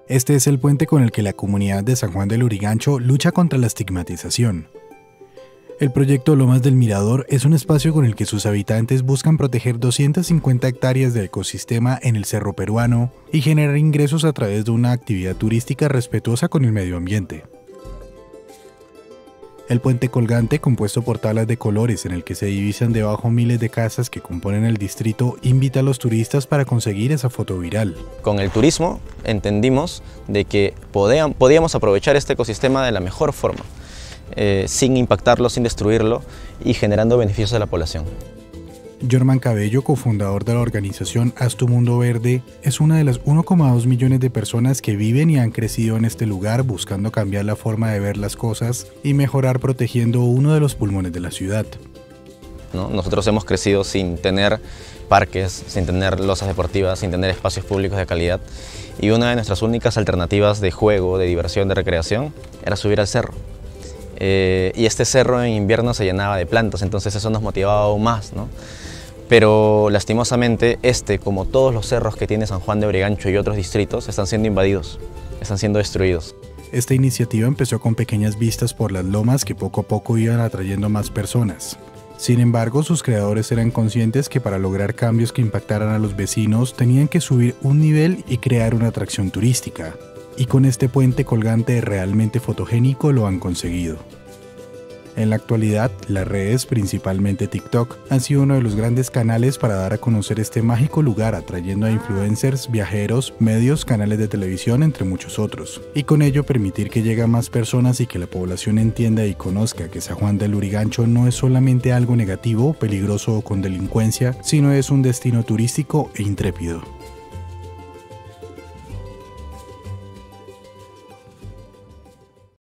Este es el puente con el que la comunidad de San Juan de Lurigancho lucha contra la estigmatización. El proyecto Lomas del Mirador es un espacio con el que sus habitantes buscan proteger 250 hectáreas de ecosistema en el Cerro Peruano y generar ingresos a través de una actividad turística respetuosa con el medio ambiente. El puente colgante, compuesto por tablas de colores en el que se divisan debajo miles de casas que componen el distrito, invita a los turistas para conseguir esa foto viral. Con el turismo entendimos de que podíamos aprovechar este ecosistema de la mejor forma, sin impactarlo, sin destruirlo y generando beneficios a la población. Jorman Cabello, cofundador de la organización Haz tu Mundo Verde, es una de las 1,2 millones de personas que viven y han crecido en este lugar buscando cambiar la forma de ver las cosas y mejorar protegiendo uno de los pulmones de la ciudad. Nosotros hemos crecido sin tener parques, sin tener losas deportivas, sin tener espacios públicos de calidad, y una de nuestras únicas alternativas de juego, de diversión, de recreación era subir al cerro. Y este cerro en invierno se llenaba de plantas, entonces eso nos motivaba aún más, ¿no? Pero lastimosamente como todos los cerros que tiene San Juan de Lurigancho y otros distritos, están siendo invadidos, están siendo destruidos. Esta iniciativa empezó con pequeñas vistas por las lomas que poco a poco iban atrayendo más personas. Sin embargo, sus creadores eran conscientes que para lograr cambios que impactaran a los vecinos tenían que subir un nivel y crear una atracción turística. Y con este puente colgante realmente fotogénico lo han conseguido. En la actualidad, las redes, principalmente TikTok, han sido uno de los grandes canales para dar a conocer este mágico lugar, atrayendo a influencers, viajeros, medios, canales de televisión, entre muchos otros. Y con ello permitir que lleguen más personas y que la población entienda y conozca que San Juan de Lurigancho no es solamente algo negativo, peligroso o con delincuencia, sino es un destino turístico e intrépido.